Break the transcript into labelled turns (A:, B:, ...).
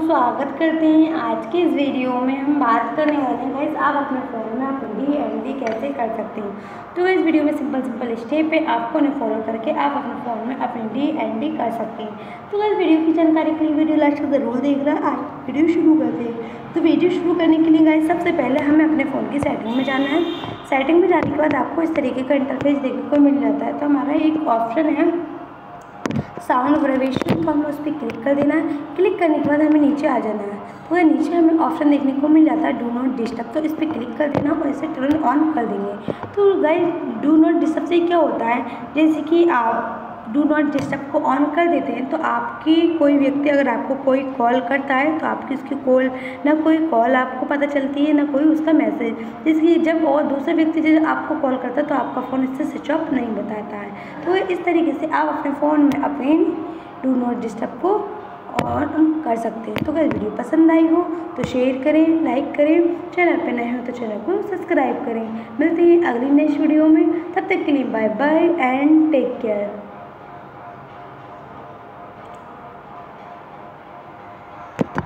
A: स्वागत करते हैं। आज के इस वीडियो में हम बात करने वाले हैं गाइस, आप अपने फ़ोन में अपनी DND कैसे कर सकते हैं। तो इस वीडियो में सिंपल स्टेप है, आपको उन्हें फॉलो करके आप अपने फ़ोन में अपनी DND कर सकते हैं। तो गाइस वीडियो की जानकारी के लिए वीडियो लास्ट तक ज़रूर देख रहा। आज वीडियो शुरू करते हैं। तो वीडियो शुरू करने के लिए गाइस सबसे पहले हमें अपने फ़ोन की सेटिंग में जाना है। सेटिंग में जाने के बाद आपको इस तरीके का इंटरफेस देखने को मिल जाता है। तो हमारा एक ऑप्शन है साउंड वाइब्रेशन, तो हमें उस पर क्लिक कर देना है। क्लिक करने के बाद हमें नीचे आ जाना है। तो नीचे हमें ऑप्शन देखने को मिल जाता है डू नॉट डिस्टर्ब, तो इस पर क्लिक कर देना और इसे टर्न ऑन कर देंगे। तो गाइस डू नॉट डिस्टर्ब से क्या होता है, जैसे कि आप डू नॉट डिस्टर्ब को ऑन कर देते हैं तो आपकी कोई व्यक्ति अगर आपको कोई कॉल करता है तो आपकी उसकी कॉल ना कोई कॉल आपको पता चलती है ना कोई उसका मैसेज। इसलिए जब और दूसरा व्यक्ति जब आपको कॉल करता है तो आपका फ़ोन इससे स्विच ऑफ नहीं बताता है। तो इस तरीके से आप अपने फ़ोन में अपने डू नॉट डिस्टर्ब को ऑन कर सकते हैं। तो अगर वीडियो पसंद आई हो तो शेयर करें, लाइक करें, चैनल पर नए हो तो चैनल को सब्सक्राइब करें। मिलते हैं अगली नेक्स्ट वीडियो में, तब तक के लिए bye bye and take care.